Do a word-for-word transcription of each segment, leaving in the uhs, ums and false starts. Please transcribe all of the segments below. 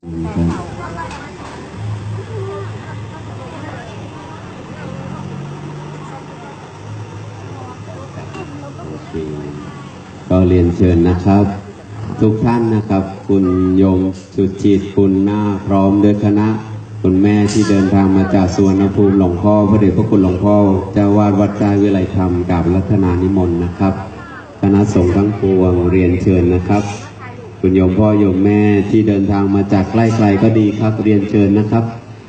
ก็เรียนเชิญนะครับทุกท่านนะครับคุณโยมสุจิตคุณหน้าพร้อมด้วยคณะคุณแม่ที่เดินทางมาจากสุวรรณภูมิหลวงพ่อพระเดชพระคุณหลวงพ่อเจ้าวาดวัดใจวิไลธรรมกราบรัตนานิมนต์นะครับคณะสงฆ์ทั้งปวงเรียนเชิญนะครับคุณโยมพ่อโยมแม่ที่เดินทางมาจากใกล้ไกลก็ดีครับเรียนเชิญนะครับ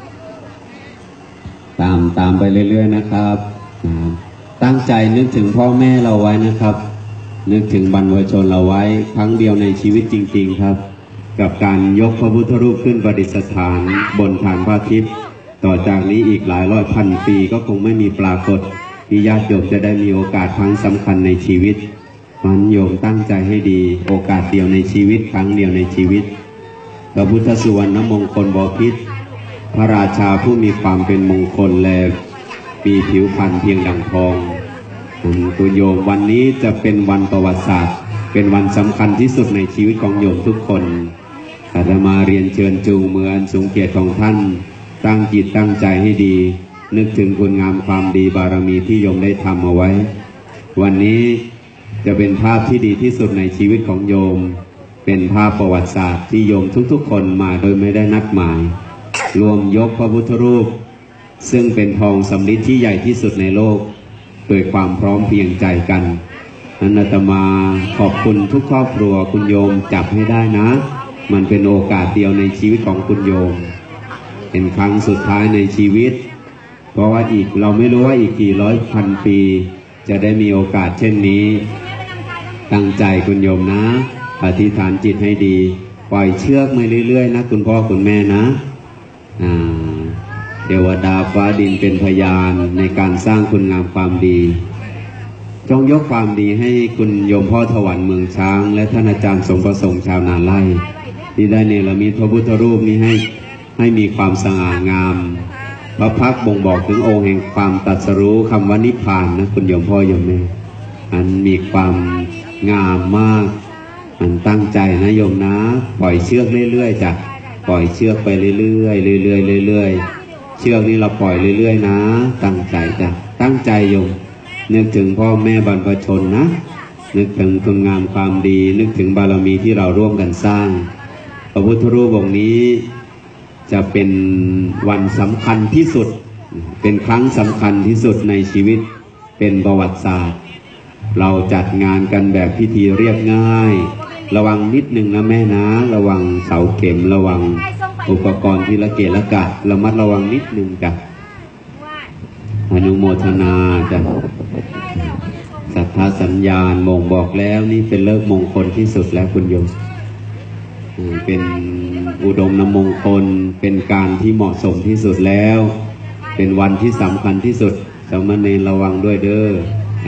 ตามตามไปเรื่อยๆนะครับตั้งใจนึกถึงพ่อแม่เราไว้นะครับนึกถึงบรรพชนเราไว้ครั้งเดียวในชีวิตจริงๆครับกับการยกพระพุทธรูปขึ้นประดิษฐานบนฐานพระอาทิตย์ต่อจากนี้อีกหลายร้อยพันปีก็คงไม่มีปรากฏที่ญาติโยมจะได้มีโอกาสครั้งสำคัญในชีวิตมันโยมตั้งใจให้ดีโอกาสเดียวในชีวิตครั้งเดียวในชีวิตพระพุทธสุวรรณมงคลบพิตรพระราชาผู้มีความเป็นมงคลและมีผิวพรรณเพียงดังทองคุณโยมวันนี้จะเป็นวันประวัติศาสตร์เป็นวันสำคัญที่สุดในชีวิตของโยมทุกคนอาตมาเรียนเชิญจูงมืออันสูงเกียรติของท่านตั้งจิตตั้งใจให้ดีนึกถึงคุณงามความดีบารมีที่โยมได้ทำเอาไว้วันนี้จะเป็นภาพที่ดีที่สุดในชีวิตของโยมเป็นภาพประวัติศาสตร์ที่โยมทุกๆคนมาโดยไม่ได้นัดหมายรวมยกพระพุทธรูปซึ่งเป็นทองสำริดที่ใหญ่ที่สุดในโลกโดยความพร้อมเพรียงใจกันนั้นอาตมาขอบคุณทุกครอบครัวคุณโยมจับให้ได้นะมันเป็นโอกาสเดียวในชีวิตของคุณโยมเป็นครั้งสุดท้ายในชีวิตเพราะว่าอีกเราไม่รู้ว่าอีกกี่ร้อยพันปีจะได้มีโอกาสเช่นนี้ตั้งใจคุณโยมนะอธิษฐานจิตให้ดีปล่อยเชือกมาเรื่อยๆนะคุณพ่อคุณแม่นะอ่าเทวดาฟ้าดินเป็นพยานในการสร้างคุณงามความดีจงยกความดีให้คุณโยมพ่อถวันเมืองช้างและท่านอาจารย์สมประสงค์ชาวนาไร่ที่ได้เนรมิตพระพุทธรูปนี้ให้ให้มีความสง่างามพระพักตร์บ่งบอกถึงองค์แห่งความตรัสรู้คำว่านิพพานนะคุณโยมพ่อโยมแม่อันมีความงามมากอันตั้งใจนะโยมนะปล่อยเชือกเรื่อยๆจ้ะปล่อยเชือกไปเรื่อยๆเรื่อยๆเรื่อยๆเชือกนี้เราปล่อยเรื่อยๆนะตั้งใจจ้ะตั้งใจโยมนึกถึงพ่อแม่บรรพชนนะนึกถึงคุณงามความดีนึกถึงบารมีที่เราร่วมกันสร้างพระพุทธรูปองค์นี้จะเป็นวันสำคัญที่สุดเป็นครั้งสำคัญที่สุดในชีวิตเป็นประวัติศาสตร์เราจัดงานกันแบบพิธีเรียบง่ายระวังนิดนึงนะแม่นะระวังเสาเข็มระวังอุปกรณ์ที่ละเกะละกะระมัดระวังนิดนึงจ้ะอนุโมทนาจ้ะศรัทธาสัญญาณมงบอกแล้วนี่เป็นเลิกมงคลที่สุดแล้วคุณโยมเป็นอุดมนมงคลเป็นการที่เหมาะสมที่สุดแล้วเป็นวันที่สำคัญที่สุดสามเณรระวังด้วยเด้อ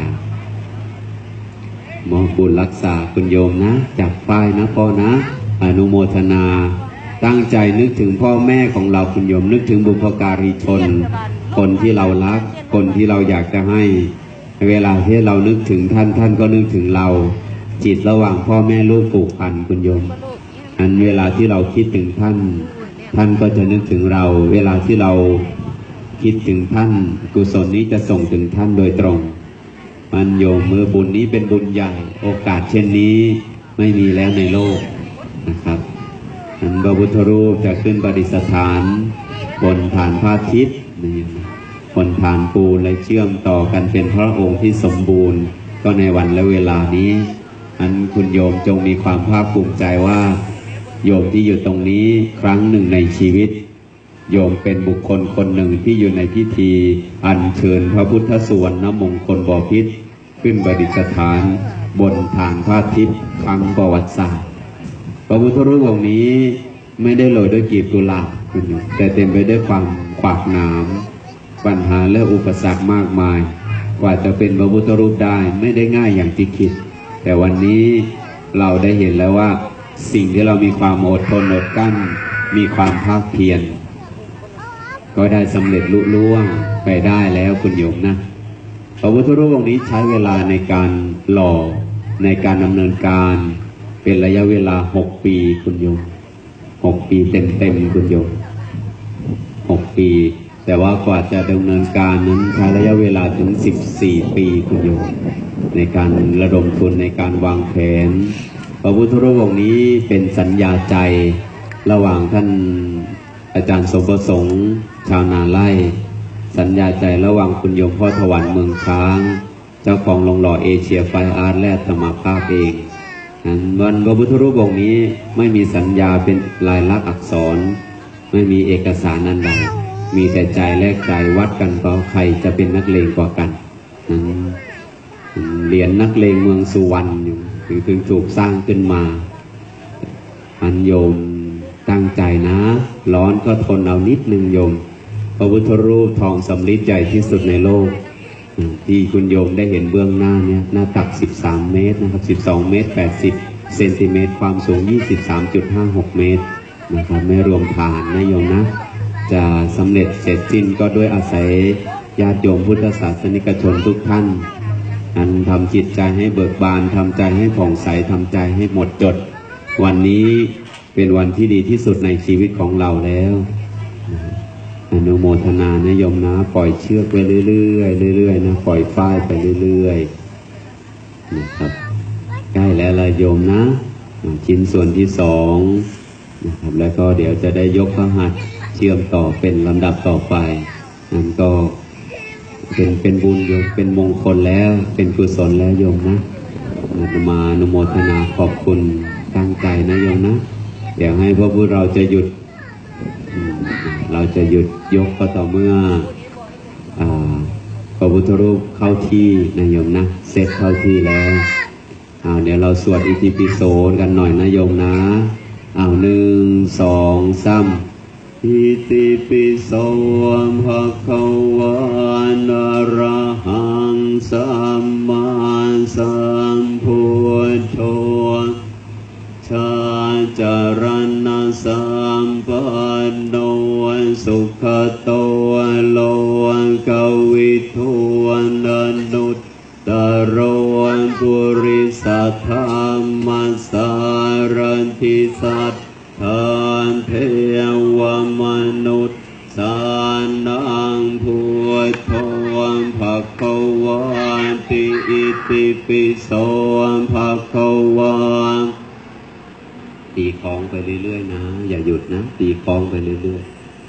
มองบุญรักษาคุณโยมนะจับป้ายนะพ่อนะอนุโมทนาตั้งใจนึกถึงพ่อแม่ของเราคุณโยมนึกถึงบุพการีชนคนที่เรารักคนที่เราอยากจะให้เวลาที่เรานึกถึงท่านท่านก็นึกถึงเราจิตระหว่างพ่อแม่ลูกผูกพันคุณโยมอันเวลาที่เราคิดถึงท่านท่านก็จะนึกถึงเราเวลาที่เราคิดถึงท่านกุศลนี้จะส่งถึงท่านโดยตรงมันโยมมือบุญนี้เป็นบุญใหญ่โอกาสเช่นนี้ไม่มีแล้วในโลกนะครับอันพระพุทธรูปจะขึ้นประดิษฐานบนฐานพระอาทิตย์บนฐานปูนและเชื่อมต่อกันเป็นพระองค์ที่สมบูรณ์ก็ในวันและเวลานี้อันคุณโยมจงมีความภาคภูมิใจว่าโยมที่อยู่ตรงนี้ครั้งหนึ่งในชีวิตโยมเป็นบุคคลคนหนึ่งที่อยู่ในพิธีอัญเชิญพระพุทธสุวรรณมงคลบพิตรขึ้นประดิษฐานบนฐานพระอาทิตย์ครั้งประวัติศาสตร์พระพุทธรูปองค์นี้ไม่ได้โรยด้วยกลีบกุหลาบแต่เต็มไปด้วยความขวากหนามปัญหาและอุปสรรคมากมายกว่าจะเป็นพระพุทธรูปได้ไม่ได้ง่ายอย่างที่คิดแต่วันนี้เราได้เห็นแล้วว่าสิ่งที่เรามีความอดทนอดกั้นมีความภาคเพียรก็ได้สำเร็จลุล่วงไปได้แล้วคุณโยมนะพระพุทธรูปองค์นี้ใช้เวลาในการหล่อในการดำเนินการเป็นระยะเวลาหกปีคุณโยมหกปีเต็มๆคุณโยมหกปีแต่ว่ากว่าจะดำเนินการนั้นใช้ระยะเวลาถึงสิบสี่ปีคุณโยมในการระดมทุนในการวางแผนพระพุทธรูปองค์นี้เป็นสัญญาใจระหว่างท่านอาจารย์สมประสงค์ชาวนาไร่สัญญาใจระหว่างคุณโยมพ่อถวันเมืองช้างเจ้าของโรงหล่อเอเชียไฟอาร์ตและธรรมภาพเองวันพระพุทธรูปองค์นี้ไม่มีสัญญาเป็นลายลักษณ์อักษรไม่มีเอกสารนันใดมีแต่ใจแลกใจวัดกันก็ใครจะเป็นนักเลงกว่ากันเหรียญนักเลงเมืองสุวรรณถึงถึงถูกสร้างขึ้นมาอันโยมตั้งใจนะร้อนก็ทนเอานิดนึงโยมพระพุทธรูปทองสำริดใหญ่ที่สุดในโลกที่คุณโยมได้เห็นเบื้องหน้าเนี่ยหน้าตักสิบสามเมตรนะครับสิบสองเมตรแปดสิบเซนติเมตรความสูง ยี่สิบสามจุดห้าหก เมตรนะครับไม่รวมฐานนะโยมนะจะสำเร็จเสร็จสิ้นก็ด้วยอาศัยญาติโยมพุทธศาสนิกชนทุกท่านอันทำจิตใจให้เบิกบานทำใจให้ผ่องใสทำใจให้หมดจดวันนี้เป็นวันที่ดีที่สุดในชีวิตของเราแล้วอนุโมทนานะโยมนะปล่อยเชือกไปเรื่อยๆเรื่อยๆนะปล่อยฝ้ายไปเรื่อยๆนะครับใกล้แล้วละโยมนะชิ้นส่วนที่สองนะครับแล้วก็เดี๋ยวจะได้ยกพระหัตถ์เชื่อมต่อเป็นลำดับต่อไปนั่นก็เป็นเป็นบุญโยมเป็นมงคลแล้วเป็นกุศลแล้วโยมนะมาอนุโมทนาขอบคุณตั้งใจนะโยมนะเดี๋ยวให้พระพุทธเราจะหยุดเราจะหยุดยกก็ต่อเมื่อพระพุทธรูปเข้าที่นะโยมนะเสร็จเข้าที่แล้วเอาเดี๋ยวเราสวดอิติปิโสกันหน่อยนะโยมนะเอาหนึ่งสองสามอิติปิโสภะคะวะอะระหังสัมมาสัมพุทโธชาจารณะสัมปันโนสุขโตโลกวิทูอนุตตโรปุริสัทธรรมสารทิสัทธานเทวมนุษย์สานังพุทโธภะคะวะติอิติปิโสภะคะวะตีคล้องไปเรื่อยๆนะอย่าหยุดนะตีคล้องไปเรื่อย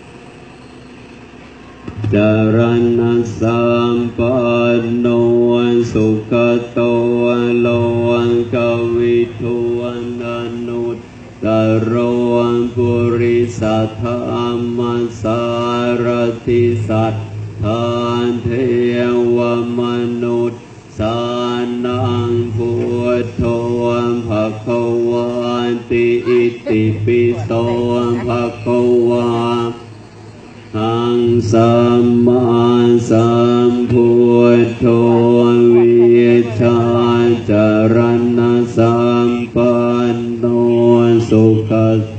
ๆจารณะสัมปันโนสุขโตโลกวิทูอนุตตโรปุริสัทธรรมสารทิสัทธานเทวมนุษย์สานังพุทโธภะคะวะติอิติปิโสภะคะวะหังสัมมาสัมพุทโธวิชาจารณะสัมปันโนสุข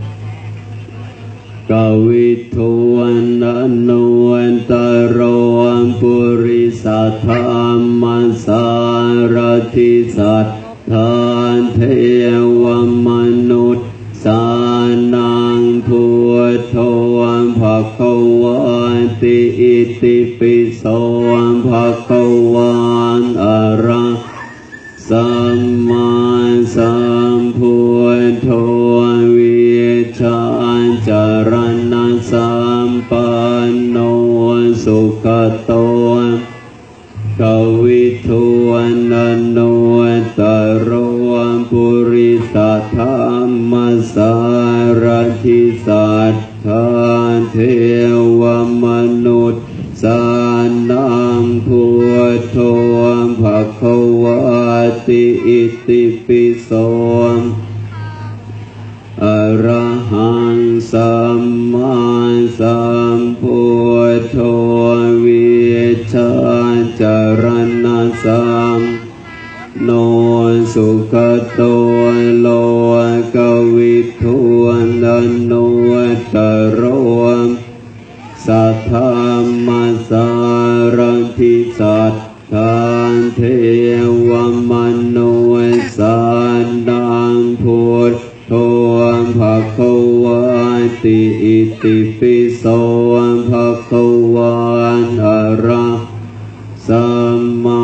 กวิทูอนุตตโรปุริสัทธรรมสารทิสัทธานเทวมนุษย์สานังพุทโธภะคะวะติอิติปิโสภะคะวะอะระสัมมาสัมพุทโธวิชาจารณะสัมปันโนสุขโตกวิทูอนุตตโรปุริสัทธรรมสารทิสัทธานเทวมนุษย์สานังพุทโธภะคะวะติอิติปิโสอะระหังสัมมาสัมพุทโธวิชาจารณะสัมโนสุขโตโลกวิทูอนุตตโรสัทธรรมสารทิสัทธานเทวมนุษย์สานังพุทโธภะคะวะติอิติปิโสภะคะวะอะระสัมมา